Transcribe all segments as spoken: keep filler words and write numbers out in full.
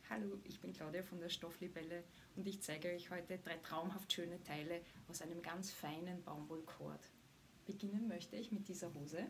Hallo, ich bin Claudia von der Stofflibelle und ich zeige euch heute drei traumhaft schöne Teile aus einem ganz feinen Baumwollkord. Beginnen möchte ich mit dieser Hose.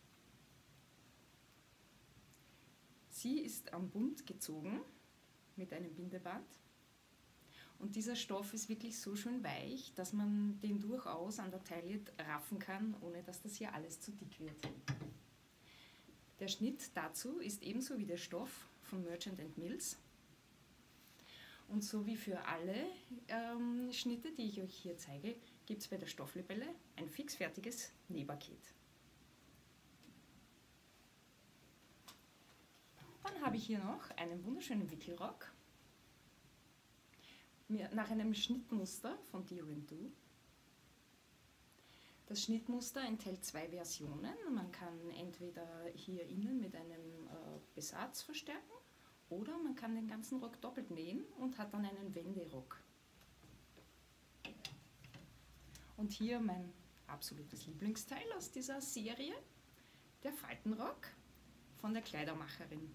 Sie ist am Bund gezogen mit einem Bindeband und dieser Stoff ist wirklich so schön weich, dass man den durchaus an der Taille raffen kann, ohne dass das hier alles zu dick wird. Der Schnitt dazu ist ebenso wie der Stoff von Merchant and Mills. Und so wie für alle ähm, Schnitte, die ich euch hier zeige, gibt es bei der Stofflibelle ein fixfertiges Nähpaket. Dann habe ich hier noch einen wunderschönen Wickelrock nach einem Schnittmuster von Dio and Do. Das Schnittmuster enthält zwei Versionen. Man kann entweder hier innen mit einem äh, Besatz verstärken oder man kann den ganzen Rock doppelt nähen und hat dann einen Wenderock. Und hier mein absolutes Lieblingsteil aus dieser Serie, der Faltenrock von der Kleidermacherin.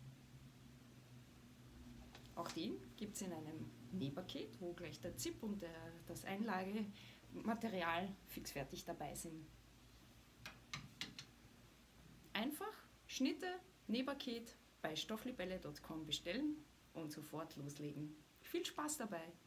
Auch den gibt es in einem Nähpaket, wo gleich der Zip und der, das Einlagematerial fixfertig dabei sind. Einfach Schnitte, Nähpaket bei stofflibelle punkt com bestellen und sofort loslegen. Viel Spaß dabei!